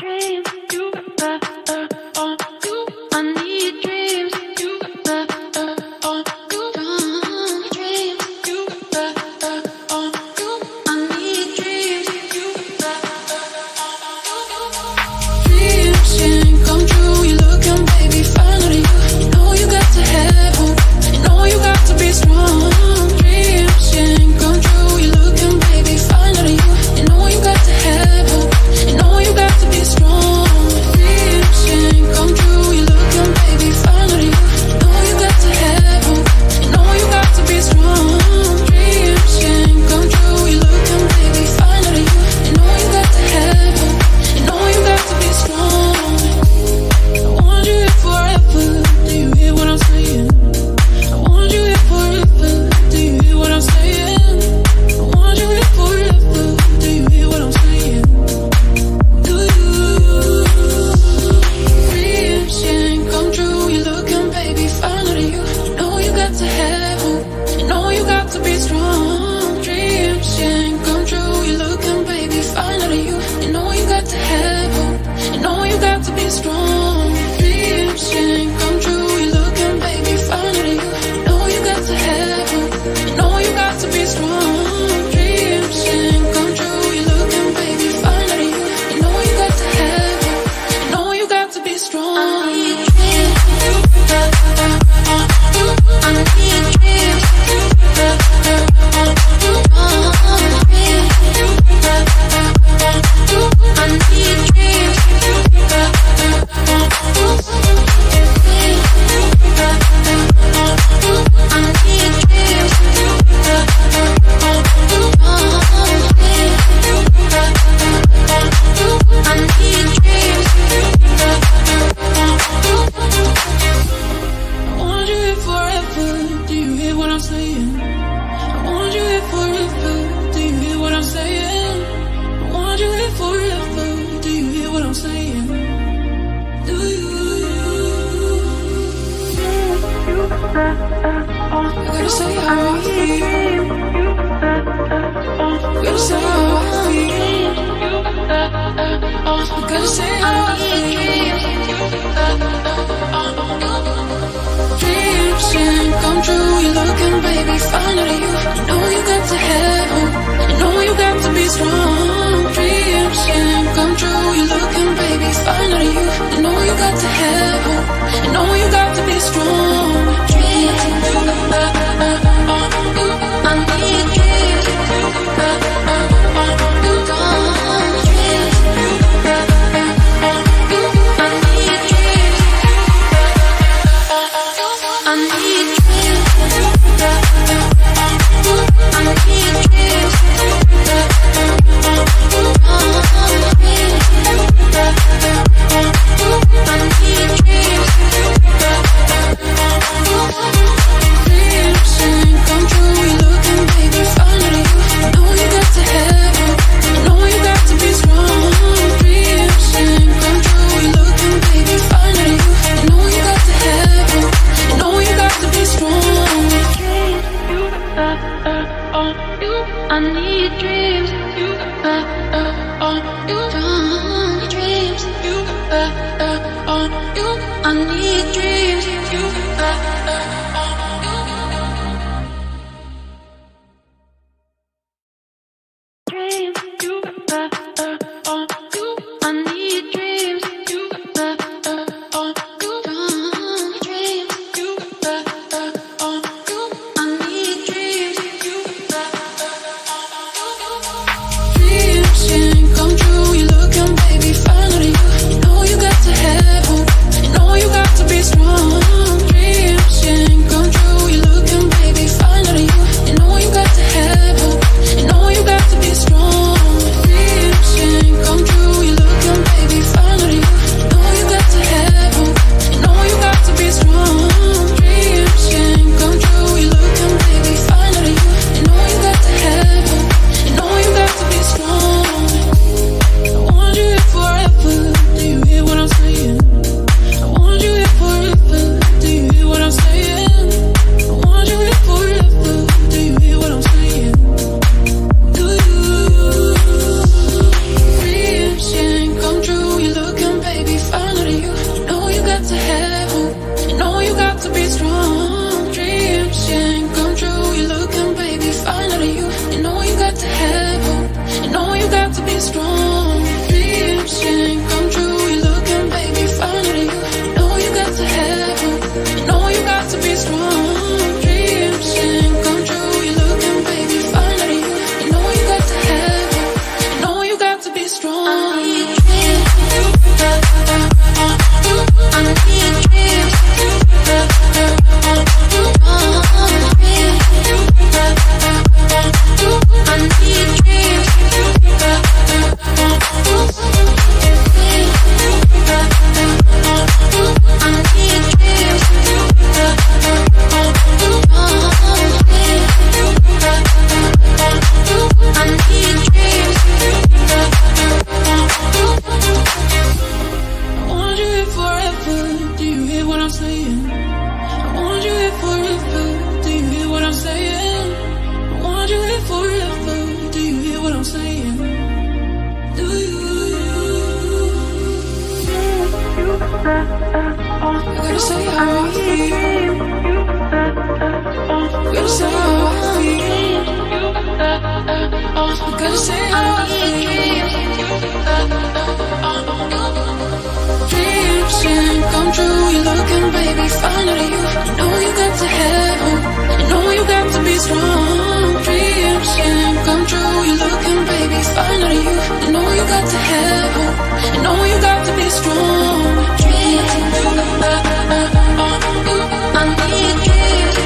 Know you got to have hope. You know you got to be strong. Dreams gotta say how I feel. Gotta say how I feel. Gotta say how I feel. Dreams can come true. You're looking, baby, finally you. You know you got to have hope. You know you got to be strong. Dreams can come true. You're looking, baby, finally you. You know you got to have hope. You know you got to be strong. Dreams, I need dreams.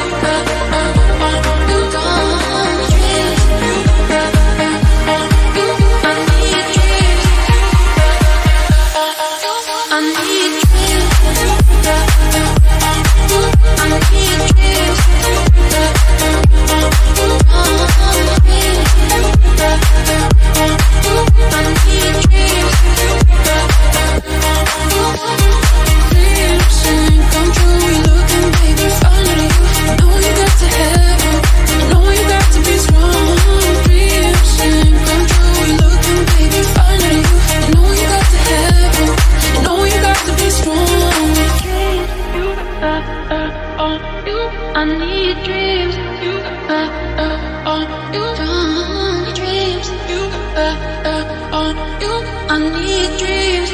I need dreams. I need dreams.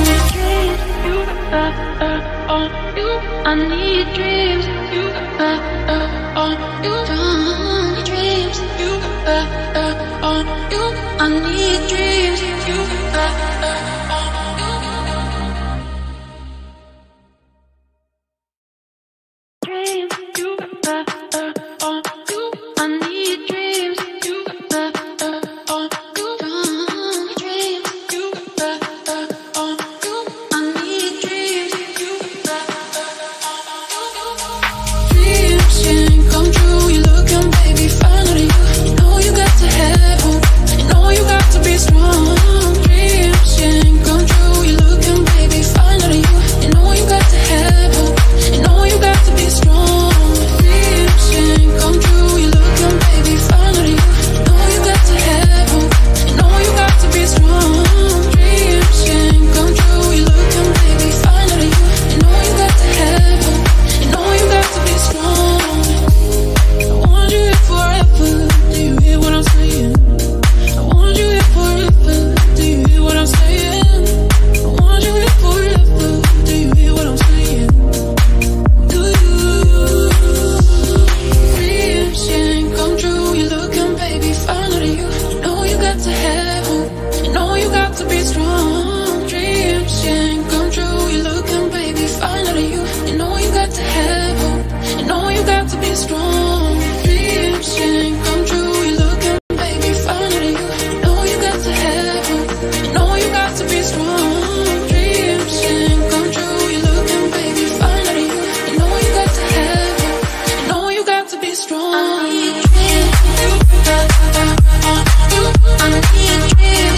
I need dreams. You on you. Don't dreams. You on you. I need dreams. You on you. Dreams. You on you. I need dreams. You on you. Don't dreams. You on you. I need dreams. You dreams can't come true. You're looking, baby, finally. You know you got to have hope. You know you got to be strong. Dreams can't come true. You're looking, baby, finally. You know you got to have hope. You know you got to be strong. to be strong. Dreams can come true. You're looking, baby, finer than you. You know you got to have hope. You know you got to be strong. Dreams can come true. You're looking, baby, finer than you. You know you got to have hope. You know you got to be strong. I need dreams. I need dreams.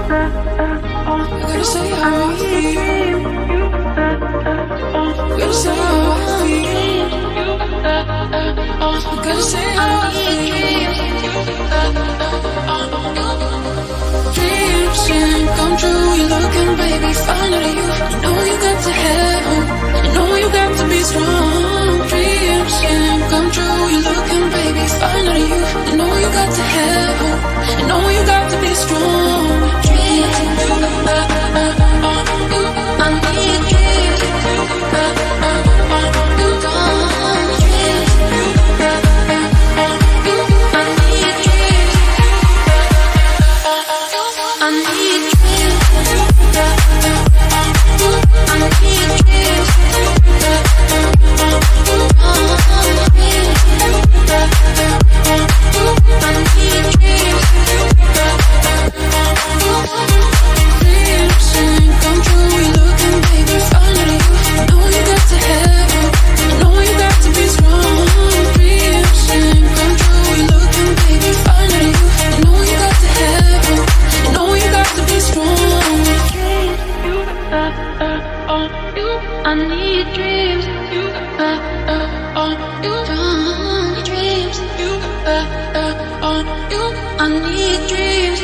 gotta say how I feel. Gotta say how I feel. Gotta say how I feel. Dreams can come true. You're looking, baby, finally you. You know you got to have hope. You know you got to be strong. Dreams can come true. You're looking, baby, finally you. You know you got to have hope. You know you got to be strong. Dreams, I need dreams. I need dreams. I need dreams.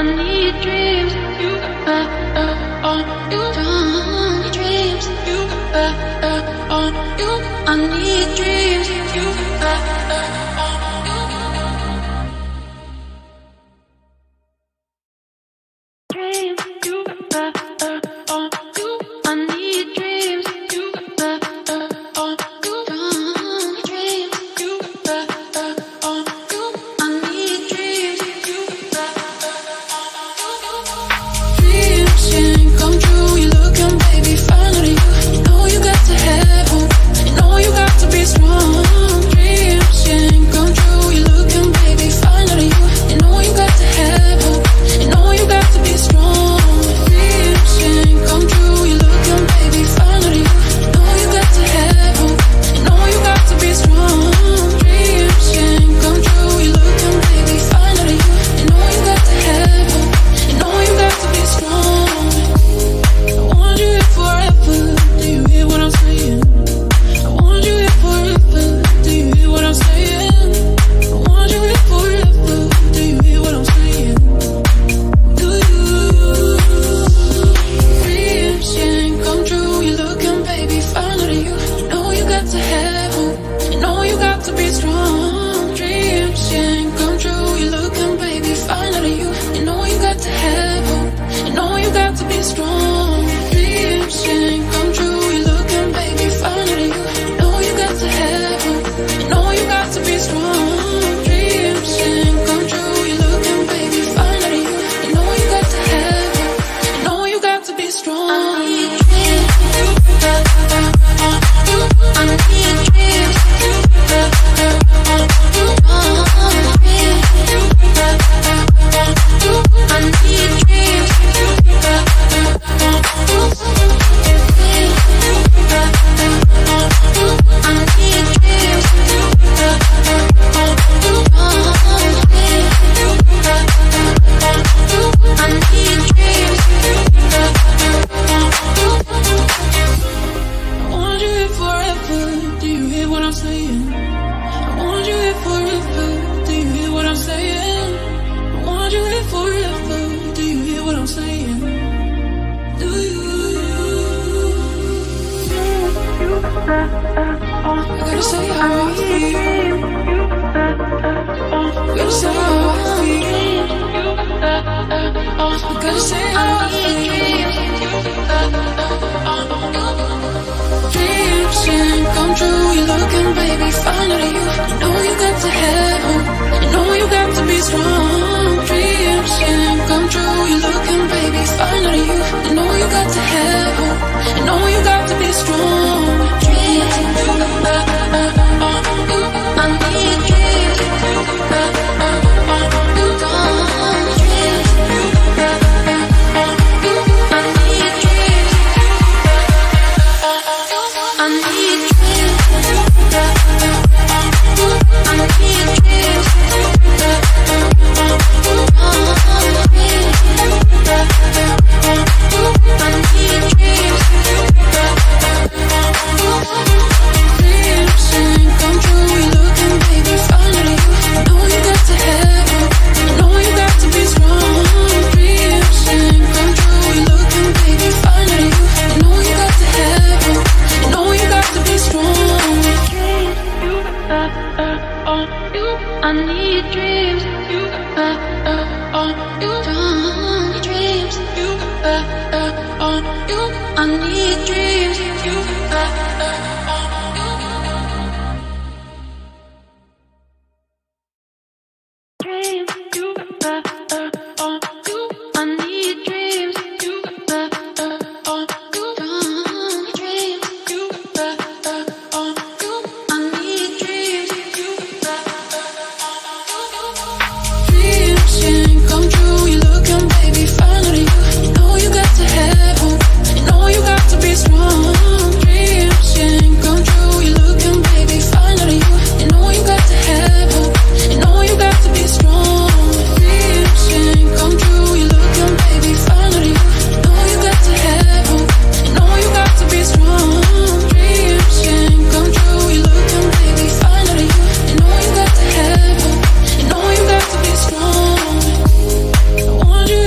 want you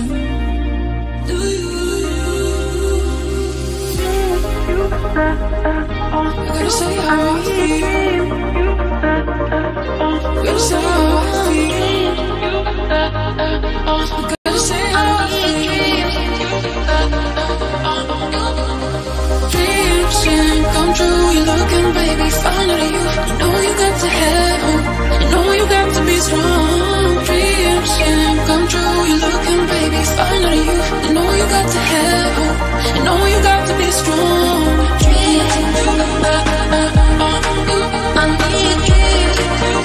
saying? Do you? I gotta say how I feel. Gotta say how I feel. Gotta say how I feel. Dreams can come true. You're looking, baby, finally you. You know you got to have hope. You know you got to be strong. Dreams can come true. You're looking, baby, finally you. You know you got to have hope. You know you got to be strong. Dreams, I need dreams.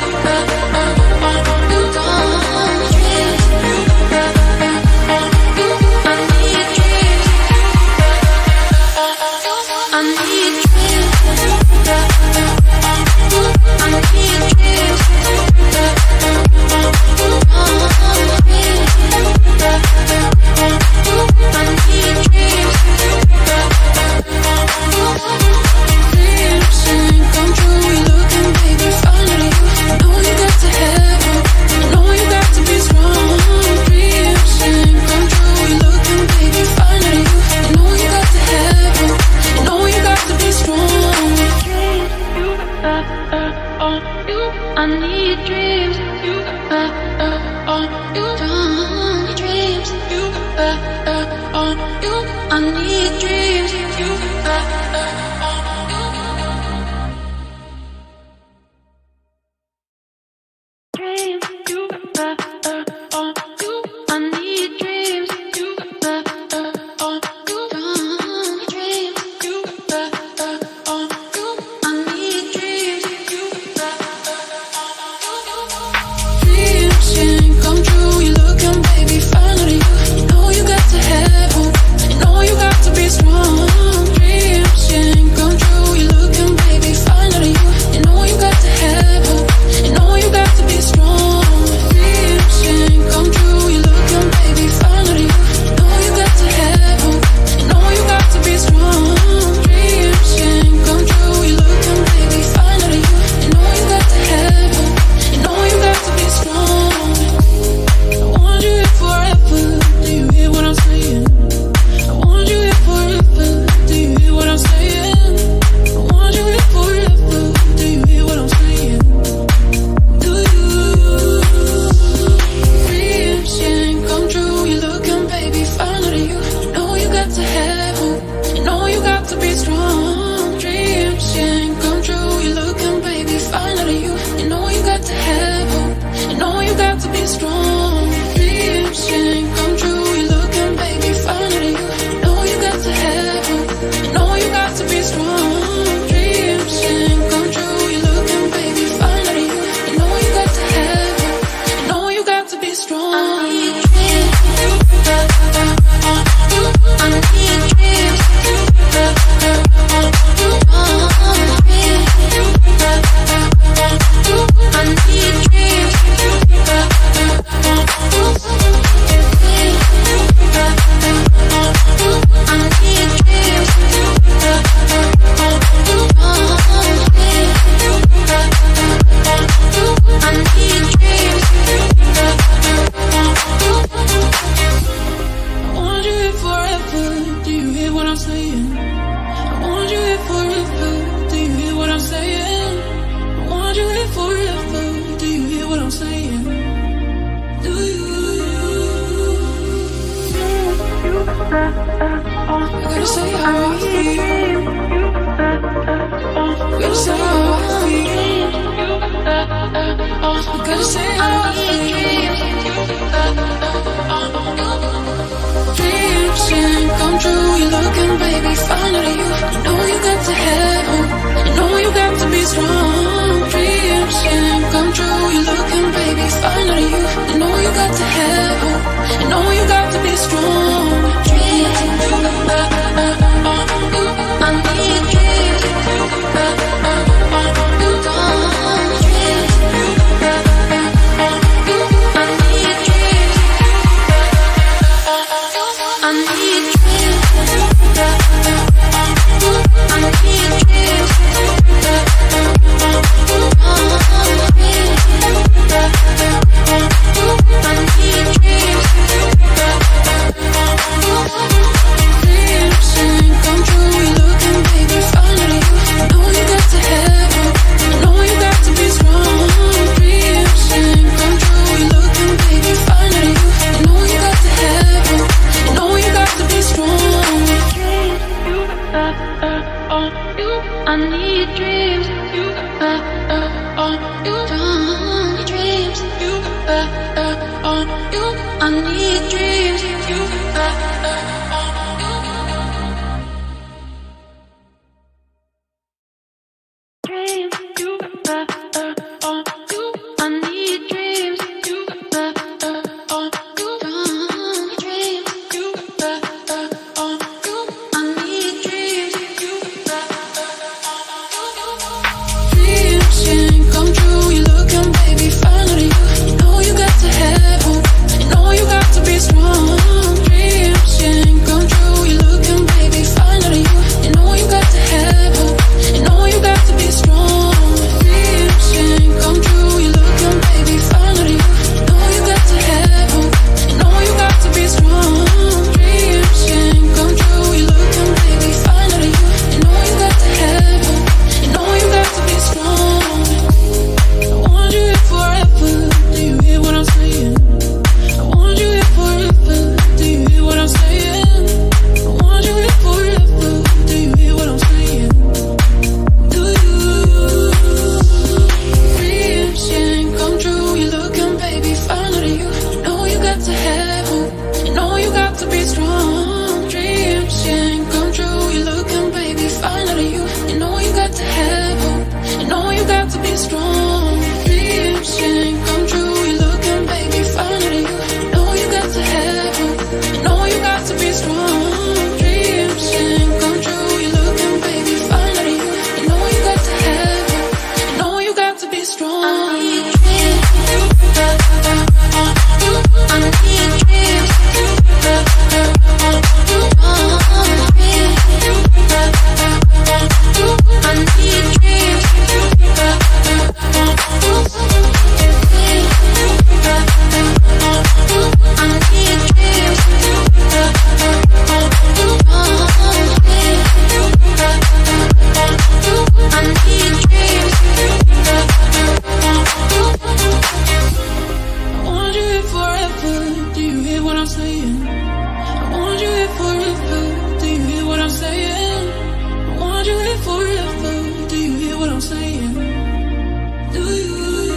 I need dreams. I need dreams. I need dreams. dreams. You on you don't dreams. You on you. I need dreams. You dreams. You on you. I need dreams. You on you don't dreams. You on you. I need dreams. Dreams can come true. You're looking, baby, finally. You know you got to have hope. You know you got to be strong. Dreams can come true. You're looking, baby, finally. You know you got to have hope. You know you got to be strong. Dreams can come true. You're looking, baby, finally. You know you got to have hope. You know you got to be strong. Dreams can come true. You're looking, baby, finally. You know you got to have hope. You know you got to be strong. I want you here forever. Do you hear what I'm saying? I want you here forever. Do you hear what I'm saying? I want you here forever. Do you hear what I'm saying? Do you? Dreams can come true. You're looking, baby, finally. You know you got to have hope. You know you got to be strong. Dreams can come true. You're looking, baby, finally. You know you got to have hope. You know you got to be strong. Dreams can come true. You're looking, baby, finally. You know you got to have hope. You know you got to be strong. Dreams can come true. You're looking, baby, finally. You know you got to have hope. You know you got to be strong. I need dreams. I need dreams. I want you here forever. Do you hear what I'm saying? I want you here forever. Do you hear what I'm saying? I want you here forever. Do you hear what I'm saying? Do you?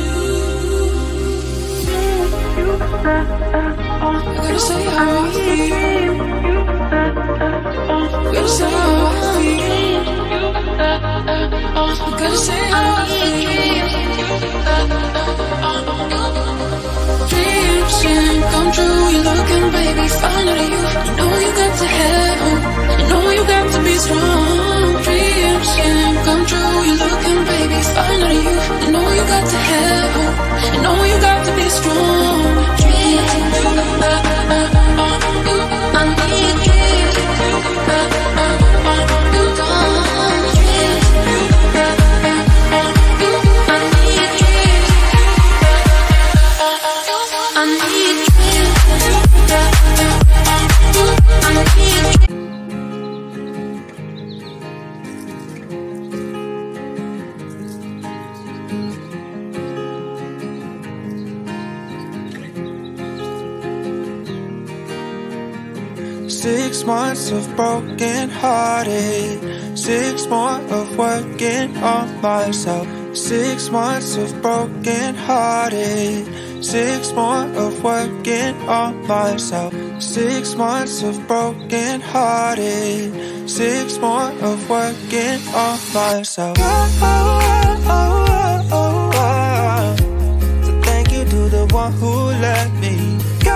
I gotta say how I feel. I gotta say how I feel. I gotta say how I feel. Dreams can come true. You're looking, baby, finally. You know you got to have hope. You know you got to be strong. Dreams can come true. You're looking, baby, finally. You know you got to have hope. You know you got to be strong. Dreams, I need dreams. You don't dreams. I need dreams. I need dreams. I need dreams. Six months of broken hearted, 6 more of working on myself. 6 months of broken hearted, 6 more of working on myself. 6 months of broken hearted, 6 more of working on myself. So thank you to the one who let me go.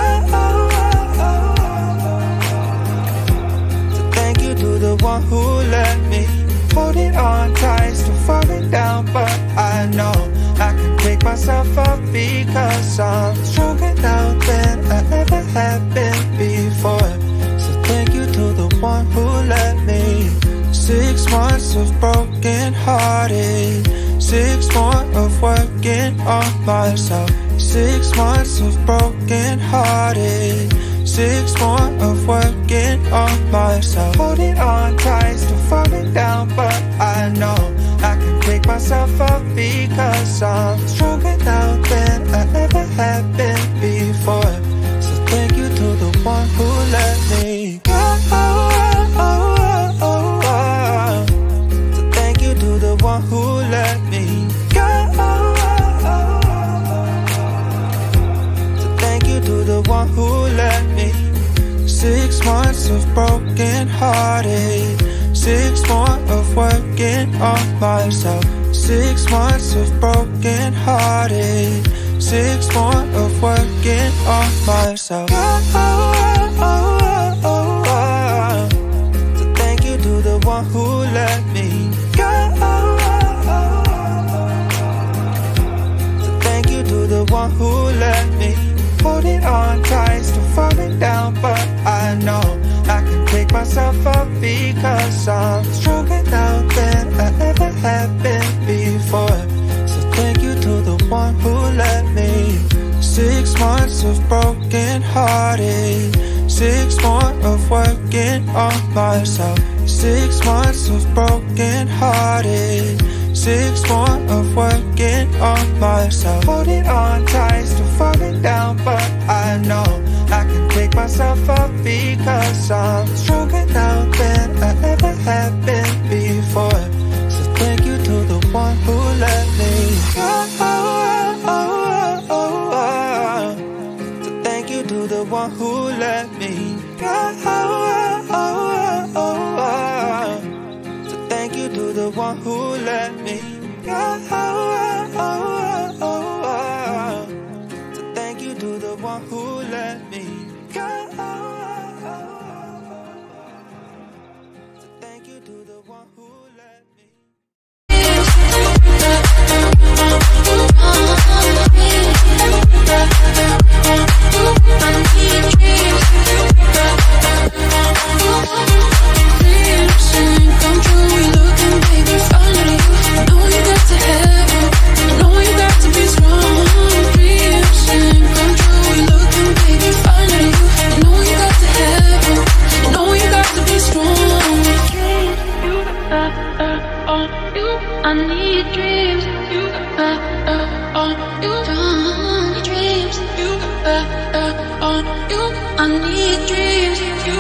To the one who let me holding on tight, still falling down, but I know I can pick myself up because I'm stronger now than I ever have been before. So thank you to the one who let me. 6 months of broken hearted, 6 more of working on myself. 6 months of broken hearted, 6 more of working on myself. Holding on tight, still falling down, but I know I can pick myself up because I'm stronger now than I ever have been before. So thank you to the one who let me go. So thank you to the one who months of broken hearted, 6 more of working on myself. 6 months of broken hearted, 6 more of working on myself. So thank you to the one who let me go. So thank you to the one who let me holding on tight, still falling down, but I know I can pick myself up because I'm stronger now than I ever have been before. So thank you to the one who let me. 6 months of broken hearted, 6 more of working on myself. 6 months of broken hearted, 6 more of working on myself. Holding on tight, still falling down, but I know I can pick myself up because I'm stronger now than I ever have been before. So thank you to the one who let me go. So thank you to the one who let me go. So thank you to the one who let me go. So thank you to the one who let me go. So thank you to the one who let me. Come true, you're looking, baby, finally. I know you got to have it. I know you got to be strong. Dreams come true, you're looking, baby, finally. I know you got to have it. I know you got to be strong. I need dreams. You on you. Dreams. You on you. I need dreams. You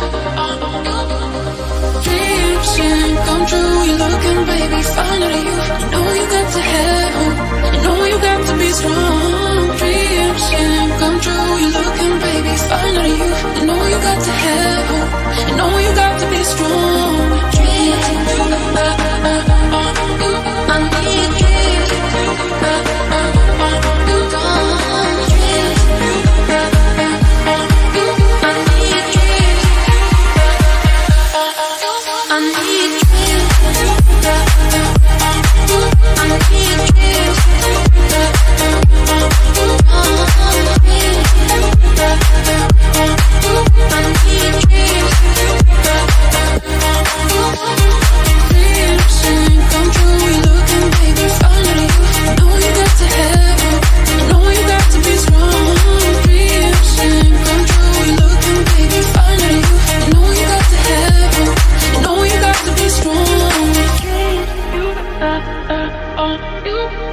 Dreams come true, you're looking, baby, finally.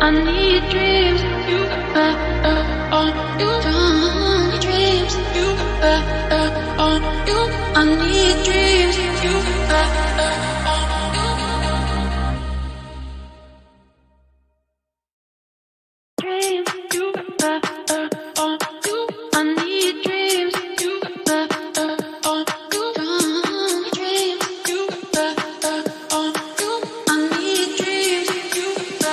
I need dreams. You on you. Don't dreams. You on you. I need dreams. You dreams. You on you. I need dreams. You on you. Don't dreams. You on you. I need dreams. You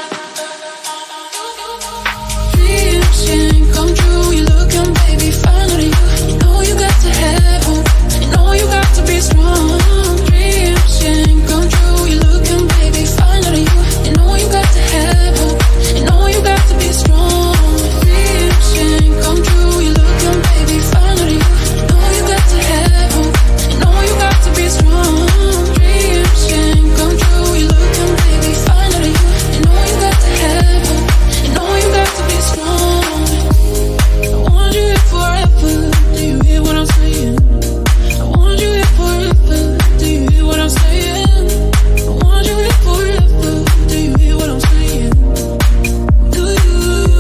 dreams can come true. You're looking, baby, finally you. You know you got to have hope. You know you got to be strong. Dreams can come true. You're looking, baby, finally you. You know you got to have hope. You know you got to be strong. Dreams can come true. You're looking, baby, finally you. You know you got to have hope. You know you got to be strong. Dreams can come true. You're looking, baby, finally you. You know you got to have hope. You know you got to be strong. I want you here forever. Do you hear what I'm saying? I want you here forever. Do you hear what I'm saying? I want you here forever. Do you hear what I'm saying? Do you?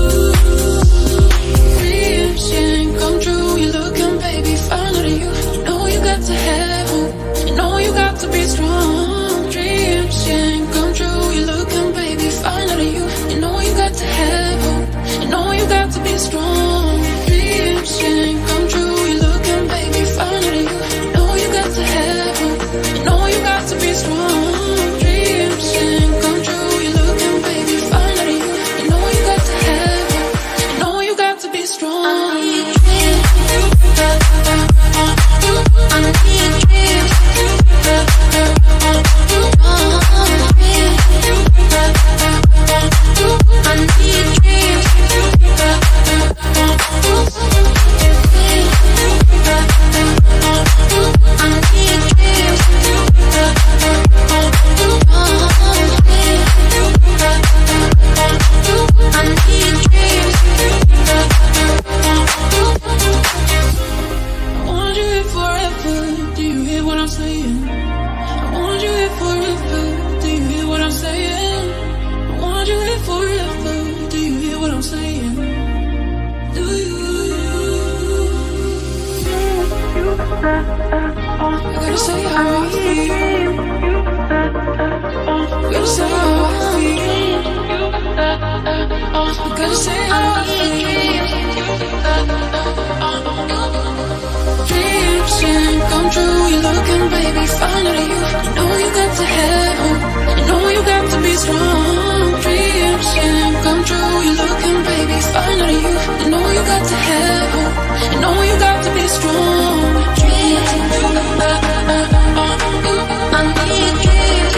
Dreams can come true. You're looking, baby, finally you. You know you got to have hope. You know you got to be strong. Dreams can come true. You're looking, baby, finally you. You know you got to have hope. You know you got to be strong. Dreams can come true. You're looking, baby, finally you. You know you got to have hope. You know you got to be strong. Dreams can come true. You're looking, baby, finally you. You know you got to have hope. You know you got to be strong. I need dreams. I need dreams. I need dreams. I want you here forever. Do you hear what I'm saying? I want you here forever. Do you hear what I'm saying? I want you here forever. Do you hear what I'm saying? Do you? I gotta say how I feel. I gotta say how I feel. I gotta say how I feel. Dreams can come true. You're looking, baby, finally you. You know you got to have hope. You know you got to be strong. Dreams can come true. You're looking, baby, finally you. You know you got to have hope. You know you got to be strong. Dreams, I need dreams.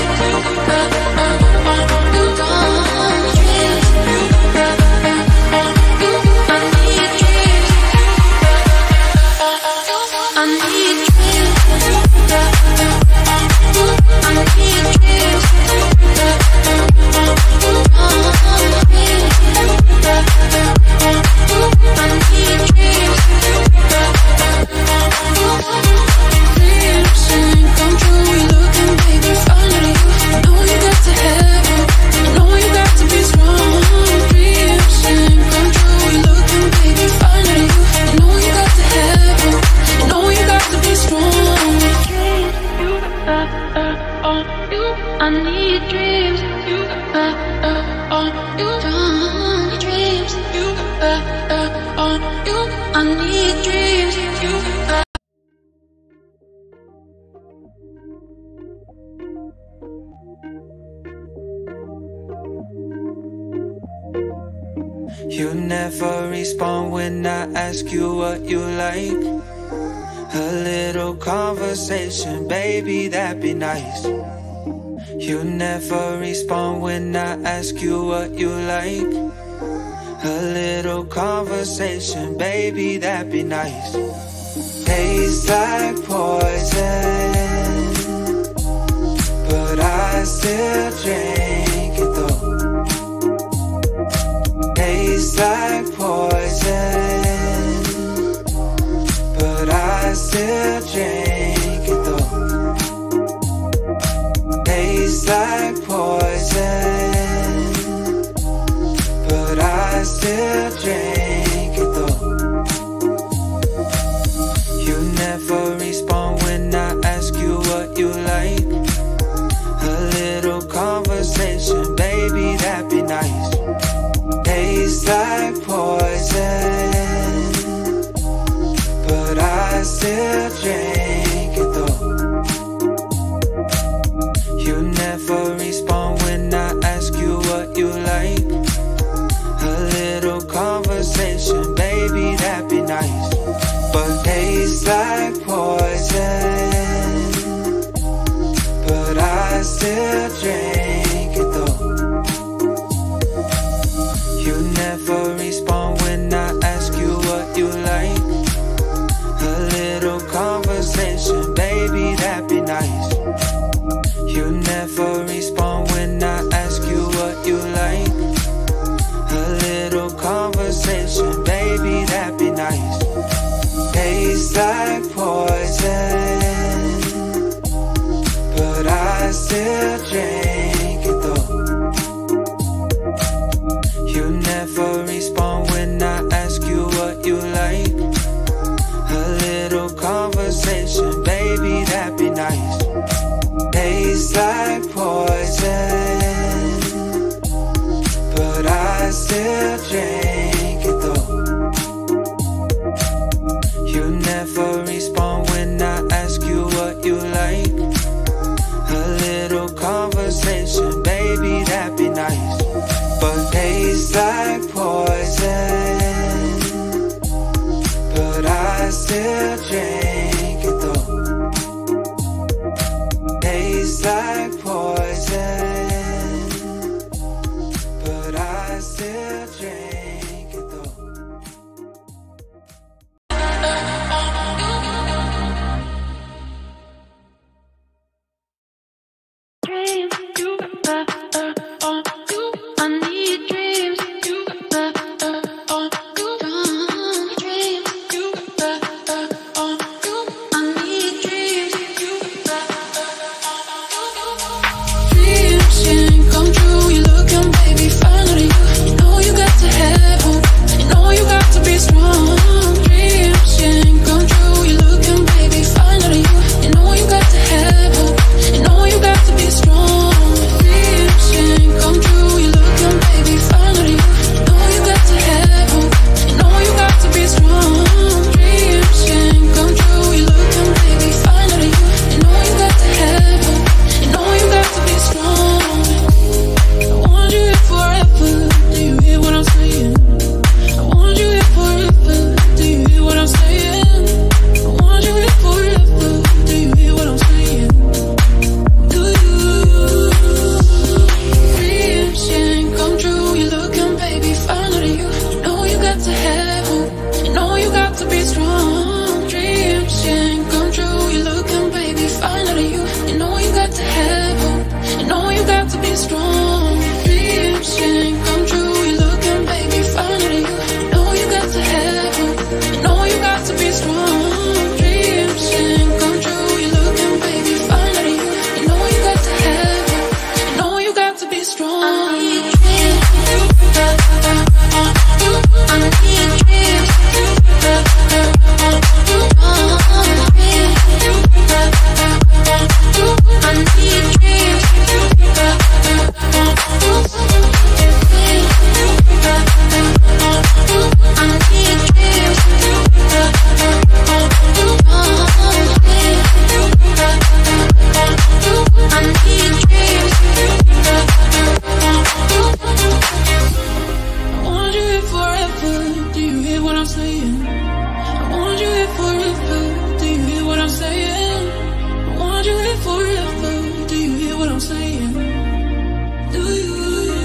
I need dreams. You on you. Don't dreams. You on you. I need dreams. You. You never respond when I ask you what you like. A little conversation, baby, that'd be nice. You never respond when I ask you what you like. A little conversation, baby, that'd be nice. Tastes like poison, but I still drink it though. Tastes like poison, but I still drink it though. Tastes like poison, still drink it though. You never respond when I ask you what you like. A little conversation, baby, that'd be nice. But tastes like poison, but I still drink it though. Tastes like poison, but I still drink it though. Dreams, you got that on you. I need dreams, you got that on you. Dreams, you got that on you. I need dreams, you got that. Dreams can't come true. You're looking, baby, finally. You know you got to have hope. You know you got to be strong. Dreams can't come true. You're looking, baby, finally. You know you got to have hope. You know you got to be strong. Dreams can't come true. You're looking, baby, finally. You know you got to have hope. You know you got to be strong. Dreams can't come true. You're looking, baby, finally. You know you got to have hope. You know you got to be strong. I want you here forever. Do you hear what I'm saying? I want you here forever. Do you hear what I'm saying? I want you here forever. Do you hear what I'm saying? Do you? Dreams can't come true. You're looking, baby, finally. You know you got to have hope. You know you got to be strong. Dreams can't come true. You're looking, baby, finally. You know you got to have hope. You know you got to be strong. Dreams can't come true. You're looking, baby, finally. You know you got to have hope. You know you got to be strong. Dreams can't come true. You're looking, baby, finally. You know you got to have hope. You know you got to be strong. I need dreams. I need dreams. I need dreams. I want you here forever. Do you hear what I'm saying? I want you here forever. Do you hear what I'm saying? I want you here forever. Do you hear what I'm saying? Do you?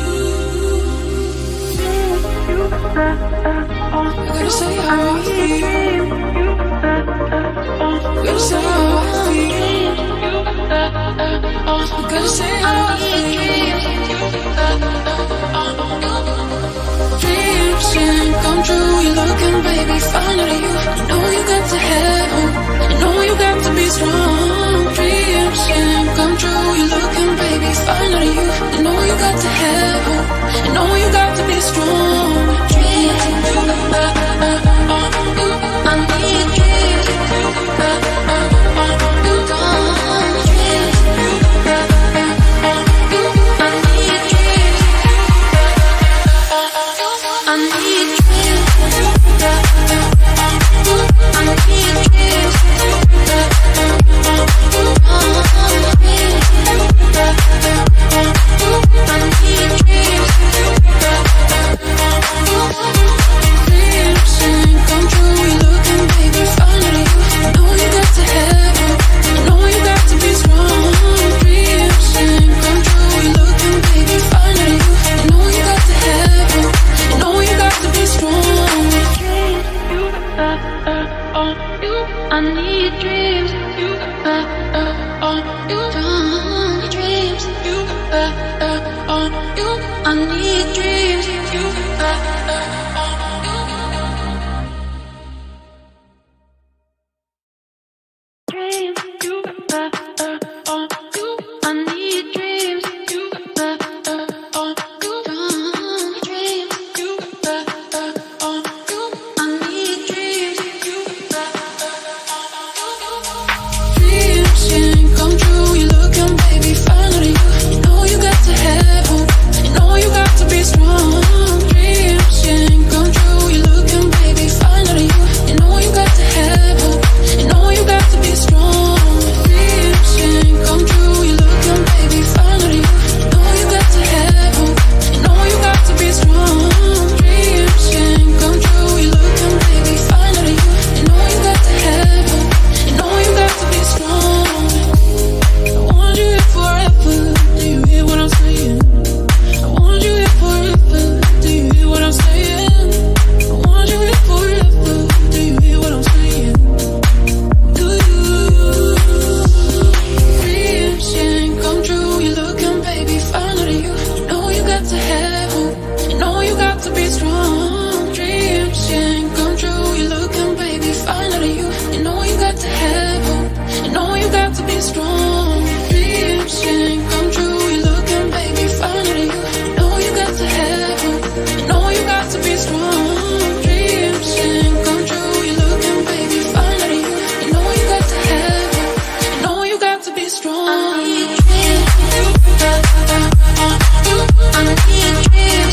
I gotta say how I feel. I gotta say how I feel. I gotta say how I feel. Dreams can't come true. You're looking, baby, finally. You know you got to have hope. You know you got to be strong. Dreams can't come true. You're looking, baby, finally. You know you got to have hope. You know you got to be strong. Dreams, I need dreams. I need dreams. You on you. Dreams. You on you. I need dreams. You on you. Dreams. You on you. I need dreams. You on you. Dreams. You on you. I need dreams. Dreams can't come true. You're looking, baby, finally. You know you got to have hope. You know you got to be strong. Dreams got to have hope. You know you got to be strong. Dreams can come true. You're looking, baby, fine out of you. You know you got to have hope. You know you got to be strong. Dreams can come true. You're looking, baby, fine out of you. You know you got to have hope. You know you got to be strong. Dreams can come true. You're looking, baby, fine out of you. You know you got to have hope. You know you got to be strong. I need dreams. I need dreams.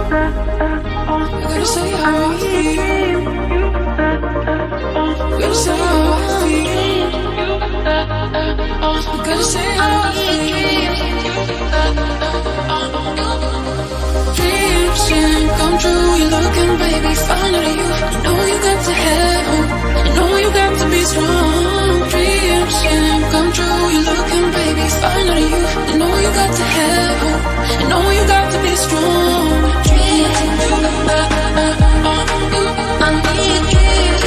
gotta say how I feel. Gotta say how I feel. Gotta say how I feel. Dreams can come true. You're looking, baby, finally you. You know you got to have hope. You know you got to be strong. Dreams can come true. You're looking, baby, finally you. You know you got to have hope. You know you got to be strong. Dreams, I need dreams.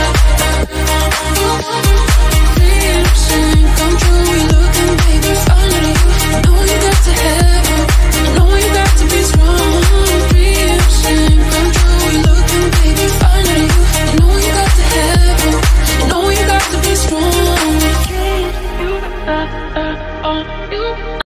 Dreams can come true. You're looking, baby, fine. You